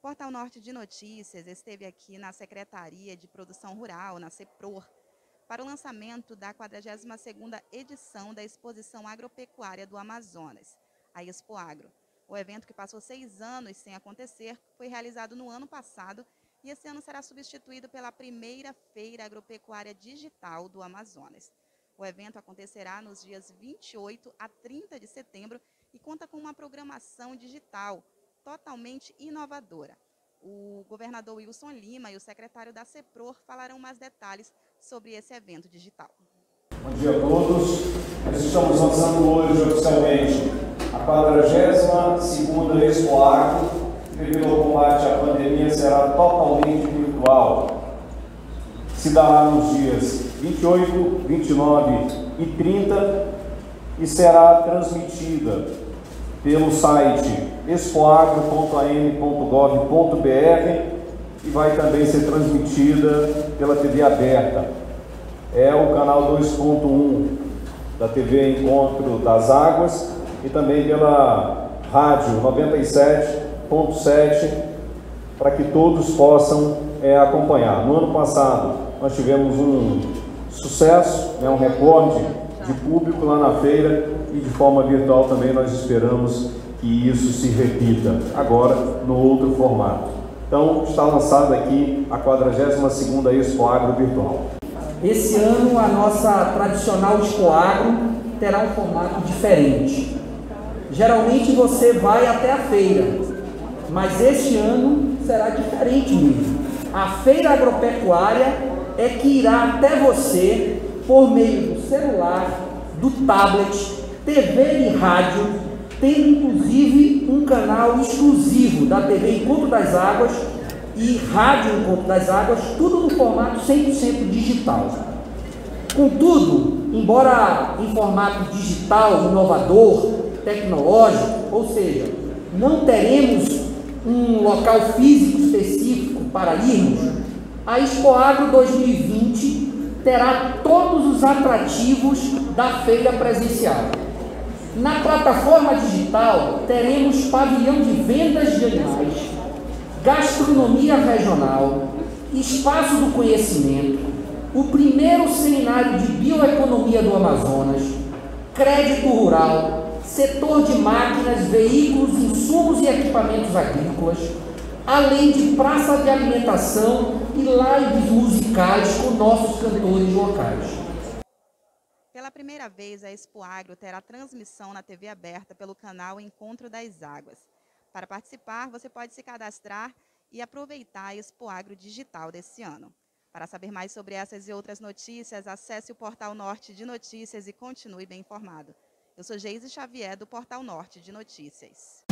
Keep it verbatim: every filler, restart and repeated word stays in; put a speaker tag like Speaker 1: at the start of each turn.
Speaker 1: Portal Norte de Notícias esteve aqui na Secretaria de Produção Rural, na CEPROR, para o lançamento da quadragésima segunda edição da Exposição Agropecuária do Amazonas, a Expoagro. O evento, que passou seis anos sem acontecer, foi realizado no ano passado e esse ano será substituído pela primeira Feira Agropecuária Digital do Amazonas. O evento acontecerá nos dias vinte e oito a trinta de setembro e conta com uma programação digital totalmente inovadora. O governador Wilson Lima e o secretário da CEPROR falarão mais detalhes sobre esse evento digital.
Speaker 2: Bom dia a todos. Nós estamos lançando hoje oficialmente a quadragésima segunda Expoagro, que devido ao combate à pandemia será totalmente virtual. Se dará nos dias vinte e oito, vinte e nove e trinta e será transmitida pelo site expoagro ponto a m ponto gov ponto b r e vai também ser transmitida pela T V aberta. É o canal dois ponto um da T V Encontro das Águas e também pela rádio noventa e sete ponto sete, para que todos possam é, acompanhar. No ano passado nós tivemos um sucesso, né, um recorde de público lá na feira e de forma virtual também nós esperamos que isso se repita agora no outro formato. Então está lançada aqui a quadragésima segunda Expoagro virtual.
Speaker 3: Esse ano a nossa tradicional Expoagro terá um formato diferente. Geralmente você vai até a feira, mas este ano será diferente mesmo. A feira agropecuária é que irá até você por meio do celular, do tablet, T V e rádio, tendo inclusive um canal exclusivo da T V Encontro das Águas e Rádio Encontro das Águas, tudo no formato cem por cento digital. Contudo, embora em formato digital, inovador, tecnológico, ou seja, não teremos um local físico específico para irmos, a Expoagro dois mil e vinte terá todos os atrativos da feira presencial. Na plataforma digital, teremos pavilhão de vendas de animais, gastronomia regional, espaço do conhecimento, o primeiro seminário de bioeconomia do Amazonas, crédito rural, setor de máquinas, veículos, insumos e equipamentos agrícolas, além de praça de alimentação e lives musicais com nossos cantores locais.
Speaker 1: Pela primeira vez, a Expoagro terá transmissão na T V aberta pelo canal Encontro das Águas. Para participar, você pode se cadastrar e aproveitar a Expoagro digital desse ano. Para saber mais sobre essas e outras notícias, acesse o Portal Norte de Notícias e continue bem informado. Eu sou Geise Xavier, do Portal Norte de Notícias.